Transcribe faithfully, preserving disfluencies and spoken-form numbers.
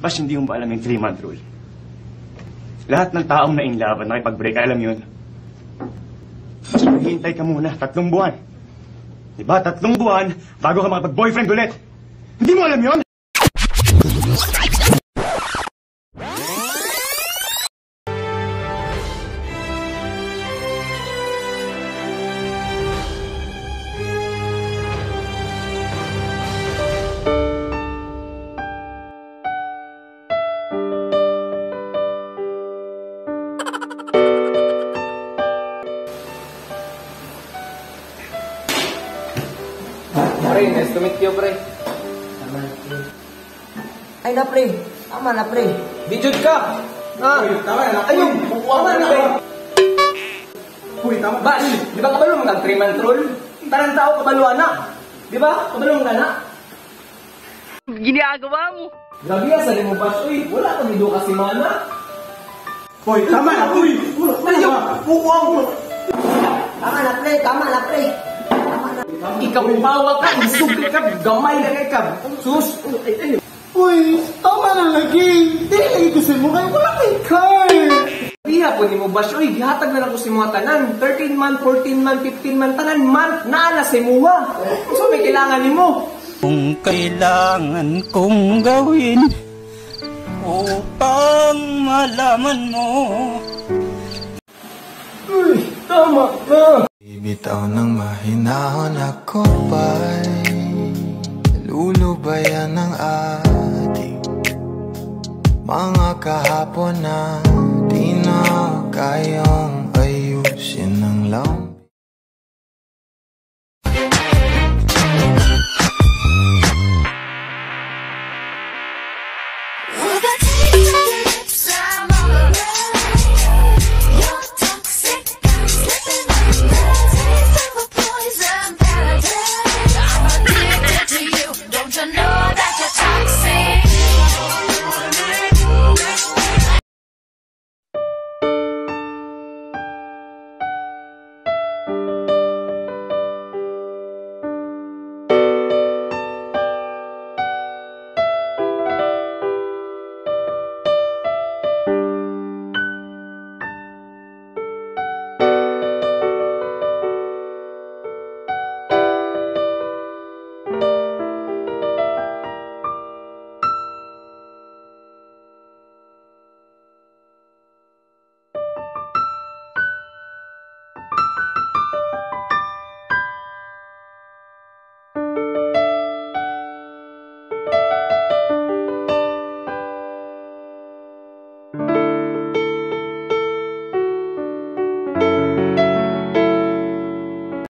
Bas, hindi mo ba alam yung three-month rule? Lahat ng taong na-inlove at nakipag-break, alam yun. Bas, maghihintay ka muna, tatlong buwan. Diba, tatlong buwan bago ka makapag-boyfriend ulit. Hindi mo alam yun? Pre, nice to meet you, pre. Ay na, pre. Tama na, pre. Bijud ka! Ah, Tama na, ayun! Tama na, pre! Uy, tama. Bash, di ba kabalo mo ng three-month rule? Tarang tao kabaluan na. Di ba? Kabalo mo ka na. Ginagawa mo. Grabe yan, sabi mo, Bash. Uy, wala kang nido kasi mana. Uy, tama na. Uy, ayun. Wow. Tama na, pre. Tama na, pre. Tama na. Ikaw bawa ka, isugli ka, gamay na kay ka. Sus! Uy, tama na lagi. Dili lagi ko sa mukha. Wala kay car. Piha po ni mo, Bash. Uy, gihatag na lang ko si mga tanan. thirteen month, fourteen month, fifteen month, tanan month, naala si muha. So, may kailangan ni mo. Kung kailangan kong gawin upang malaman mo. Uy, tama na. Ibitaw ng mahinahon ako pa'y lulubayan ng ating mga kahapon na di na kayang ayusin ng law.